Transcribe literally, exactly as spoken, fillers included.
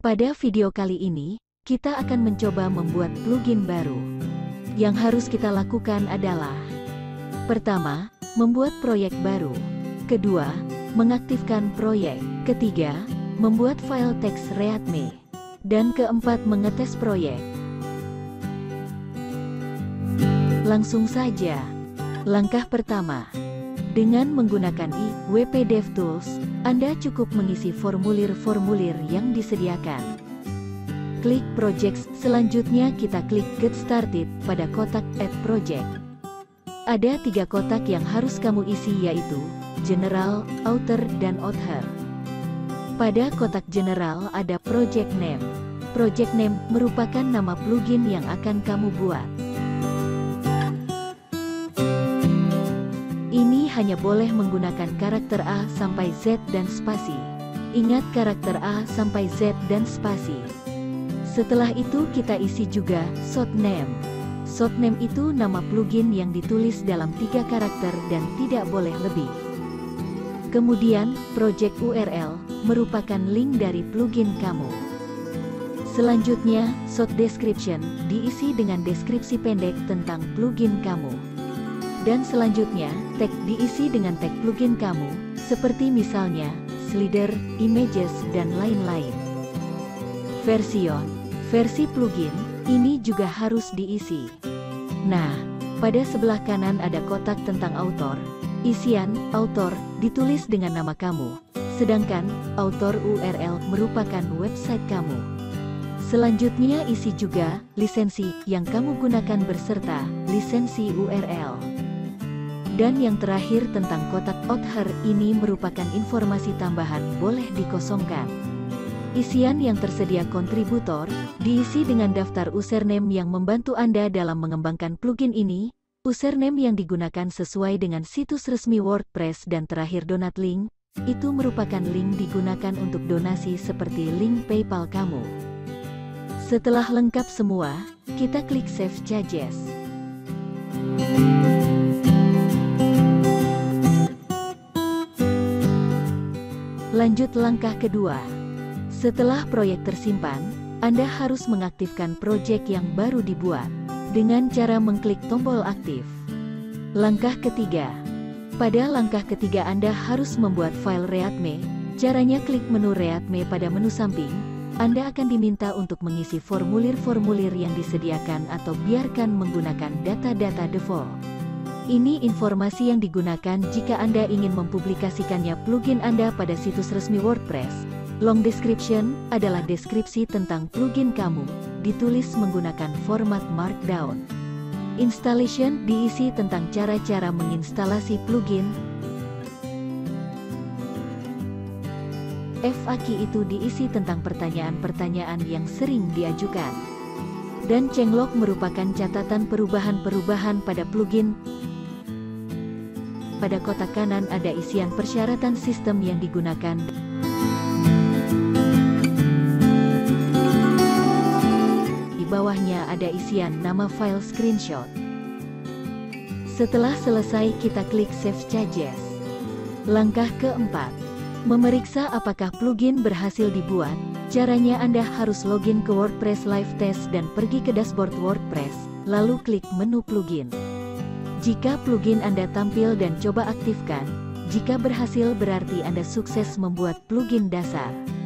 Pada video kali ini, kita akan mencoba membuat plugin baru. Yang harus kita lakukan adalah: pertama, membuat proyek baru. Kedua, mengaktifkan proyek. Ketiga, membuat file teks readme. Dan keempat, mengetes proyek. Langsung saja. Langkah pertama. Dengan menggunakan i w p DevTools, Anda cukup mengisi formulir-formulir yang disediakan. Klik Projects, selanjutnya kita klik Get Started pada kotak Add Project. Ada tiga kotak yang harus kamu isi, yaitu General, Author, dan Author. Pada kotak General ada Project Name. Project Name merupakan nama plugin yang akan kamu buat. Ini hanya boleh menggunakan karakter A sampai Z dan spasi. Ingat, karakter A sampai Z dan spasi. Setelah itu kita isi juga short name. Short name itu nama plugin yang ditulis dalam tiga karakter dan tidak boleh lebih. Kemudian, project U R L merupakan link dari plugin kamu. Selanjutnya, short description diisi dengan deskripsi pendek tentang plugin kamu. Dan selanjutnya, tag diisi dengan tag plugin kamu, seperti misalnya slider, images, dan lain-lain. Version, versi plugin, ini juga harus diisi. Nah, pada sebelah kanan ada kotak tentang author. Isian, author, ditulis dengan nama kamu, sedangkan author U R L merupakan website kamu. Selanjutnya isi juga lisensi yang kamu gunakan beserta lisensi U R L. Dan yang terakhir tentang kotak author, ini merupakan informasi tambahan, boleh dikosongkan. Isian yang tersedia kontributor, diisi dengan daftar username yang membantu Anda dalam mengembangkan plugin ini, username yang digunakan sesuai dengan situs resmi WordPress, dan terakhir donat link, itu merupakan link digunakan untuk donasi seperti link PayPal kamu. Setelah lengkap semua, kita klik Save Changes. Lanjut langkah kedua. Setelah proyek tersimpan, Anda harus mengaktifkan proyek yang baru dibuat dengan cara mengklik tombol aktif. Langkah ketiga. Pada langkah ketiga Anda harus membuat file readme. Caranya klik menu readme pada menu samping. Anda akan diminta untuk mengisi formulir-formulir yang disediakan atau biarkan menggunakan data-data default. Ini informasi yang digunakan jika Anda ingin mempublikasikannya plugin Anda pada situs resmi WordPress. Long description adalah deskripsi tentang plugin kamu, ditulis menggunakan format Markdown. Installation diisi tentang cara-cara menginstalasi plugin. F A Q itu diisi tentang pertanyaan-pertanyaan yang sering diajukan. Dan changelog merupakan catatan perubahan-perubahan pada plugin. Pada kotak kanan ada isian persyaratan sistem yang digunakan. Di bawahnya ada isian nama file screenshot. Setelah selesai kita klik Save Changes. Langkah keempat. Memeriksa apakah plugin berhasil dibuat. Caranya Anda harus login ke WordPress Live Test dan pergi ke dashboard WordPress, lalu klik menu plugin. Jika plugin Anda tampil dan coba aktifkan, jika berhasil berarti Anda sukses membuat plugin dasar.